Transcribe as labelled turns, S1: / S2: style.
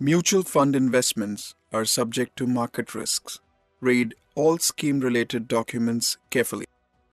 S1: Mutual fund investments are subject to market risks. Read all scheme-related documents carefully.